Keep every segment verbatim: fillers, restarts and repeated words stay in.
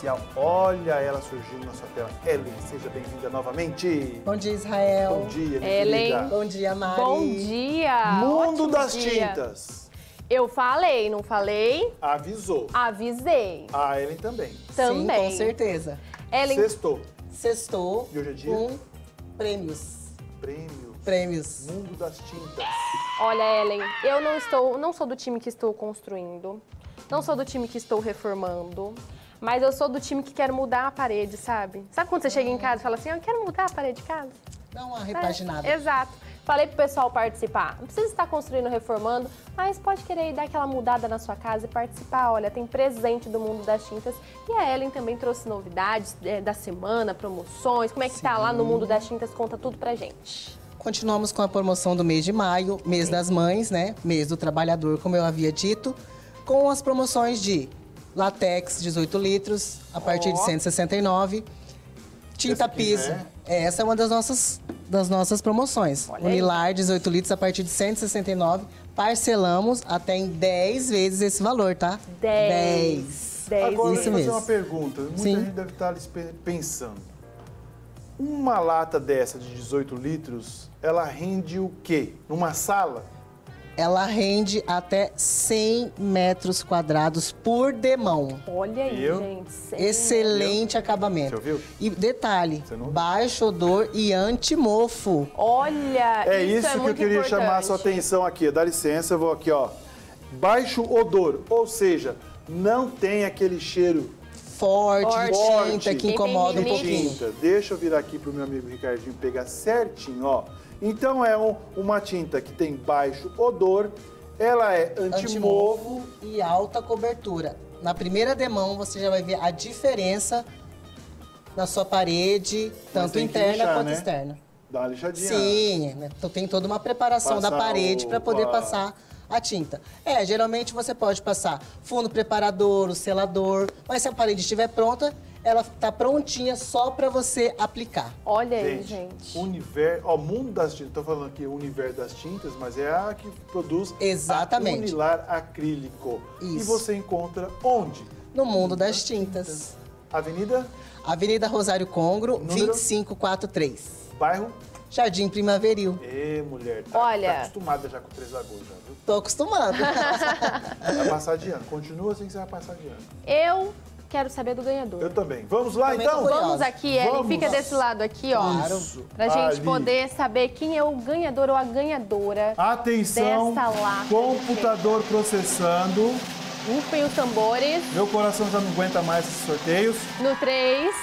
especial. Olha ela surgindo na sua tela. Ellen, seja bem-vinda novamente. Bom dia, Israel. Bom dia, minha Ellen. querida. Bom dia, Mari. Bom dia! Mundo Ótimo das dia. tintas. Eu falei, não falei? Avisou. Avisei. A Ellen também. Também. Sim, com certeza. Ellen, Sextou. Sextou E hoje é dia? com prêmios. Prêmios. Prêmios. Mundo das tintas. olha, Ellen, eu não estou, não sou do time que estou construindo, não sou do time que estou reformando, mas eu sou do time que quer mudar a parede, sabe? Sabe quando você chega em casa e fala assim, eu quero mudar a parede de casa? Dá uma repaginada. É, exato. Falei pro pessoal participar. Não precisa estar construindo, reformando, mas pode querer ir dar aquela mudada na sua casa e participar. Olha, tem presente do Mundo das Tintas. E a Ellen também trouxe novidades é, da semana, promoções. Como é que Sim. tá lá no Mundo das Tintas? Conta tudo pra gente. Continuamos com a promoção do mês de maio, mês das mães, né? Mês do trabalhador, como eu havia dito, com as promoções de látex dezoito litros, a partir de Ó. cento e sessenta e nove. Tinta Essa aqui piso. já Essa é uma das nossas, das nossas promoções. Olha aí. Unilar, dezoito litros, a partir de cento e sessenta e nove. Parcelamos até em dez vezes esse valor, tá? dez. dez. Agora, Isso deixa eu fazer mesmo. uma pergunta. Muita Sim. gente deve estar ali pensando. Uma lata dessa de dezoito litros, ela rende o quê? Numa sala? Ela rende até cem metros quadrados por demão. Olha aí, Eu? gente. cem. Excelente acabamento. Você ouviu? E detalhe, Você não ouviu? baixo odor e antimofo. Olha, É isso, isso é que eu muito queria chamar a importante. sua atenção aqui. Dá licença, eu vou aqui, ó. Baixo odor, ou seja, não tem aquele cheiro Forte, de Forte. tinta que Quem tem incomoda um de rinite. pouquinho. tinta. Deixa eu virar aqui pro meu amigo Ricardinho pegar certinho, ó. Então é um- uma tinta que tem baixo odor, ela é antimofo. Antimofo e alta cobertura. Na primeira demão você já vai ver a diferença na sua parede, tanto tem que interna lixar, quanto né? externa. Dá uma lixadinha. Sim, né? Então tem toda uma preparação da Passar parede o- para poder a- passar a tinta. É, geralmente você pode passar fundo preparador, o selador, mas se a parede estiver pronta, ela tá prontinha só para você aplicar. Olha aí, Gente, gente. Univer, ó, Mundo das Tintas, tô falando aqui Universo das Tintas, mas é a que produz Exatamente. a Unilar acrílico. E Isso. você encontra onde? No mundo das tintas. Avenida, Avenida Rosário Congro, Número? vinte e cinco quarenta e três. bairro. Jardim Primaveril. Ê, mulher, tá, Olha. tá acostumada já com Três Lagoas, já, viu? Tô acostumada. Vai passar de ano. Continua assim que você vai passar de ano. Eu quero saber do ganhador. Eu também. Vamos lá, Também então? tô curiosa. Vamos aqui, Ellen, Vamos. fica desse lado aqui, ó. Claro. Isso. Pra gente Ali. poder saber quem é o ganhador ou a ganhadora. Atenção, Dessa lata de computador processando. Rufem os tambores. Meu coração já não aguenta mais esses sorteios. No três,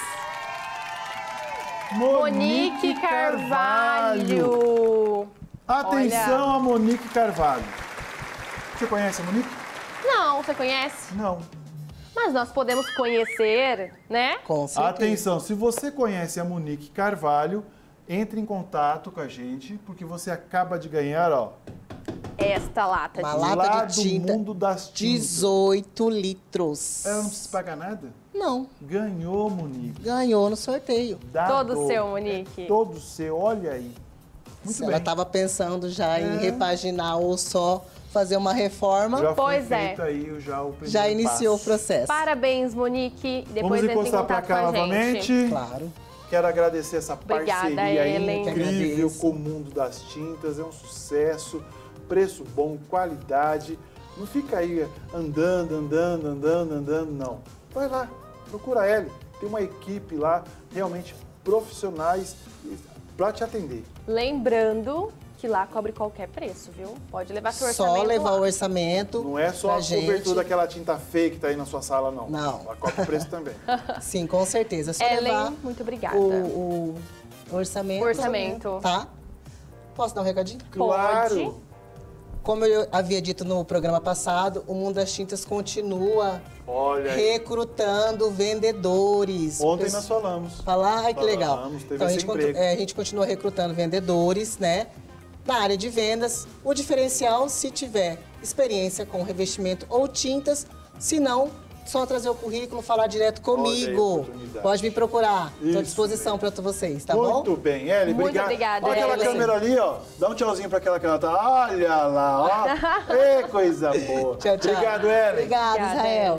Monique Carvalho. Atenção a Monique Carvalho. Você conhece a Monique? Não, você conhece? Não. Mas nós podemos conhecer, né? Com certeza. Atenção, se você conhece a Monique Carvalho, entre em contato com a gente, porque você acaba de ganhar, ó, Esta lata Uma de... lata lá de do tinta, Mundo das Tintas. dezoito litros. Ela não precisa pagar nada? Não, Ganhou, Monique. ganhou no sorteio. Dado. Todo seu, Monique. É todo seu, olha aí. Muito Se bem. ela estava pensando já em É. repaginar ou só fazer uma reforma, Já já, Pois foi é. feito aí já o primeiro iniciou passo. o processo. Parabéns, Monique. Depois Vamos entre em encostar pra contato cá com a gente. novamente. Claro. Quero agradecer essa Obrigada, parceria Ellen. incrível Eu que agradeço. com o Mundo das Tintas. É um sucesso, preço bom, qualidade. Não fica aí andando, andando, andando, andando, não. Vai lá, procura ela. Tem uma equipe lá, realmente profissionais para te atender. Lembrando que lá cobre qualquer preço, viu? Pode levar seu orçamento Só levar lá. o orçamento. Não é só pra a gente. cobertura daquela tinta fake que tá aí na sua sala, não. Não. Ela cobra o preço também. Sim, com certeza. É só Ellen, levar muito obrigada. o, o orçamento. O orçamento. Tá? Posso dar um recadinho? Claro. Como eu havia dito no programa passado, o Mundo das Tintas continua Olha aí. recrutando vendedores. Ontem Pessoas- nós falamos. Falar, ai que legal. Falamos, teve Então a esse gente, contu- emprego. é, a gente continua recrutando vendedores, né? Na área de vendas, o diferencial se tiver experiência com revestimento ou tintas, se não, só trazer o currículo, falar direto Olha aí a comigo. oportunidade. Pode me procurar. Estou à Isso disposição para vocês, tá Muito bom? bem, Ellen, Muito obrigado. obrigada, Olha aquela Ellen. câmera ali, ó. Dá um tchauzinho pra aquela câmera. Olha lá, ó. Ê, coisa boa. Tchau, tchau. Obrigado, Ellen. Obrigada, Obrigada, Israel.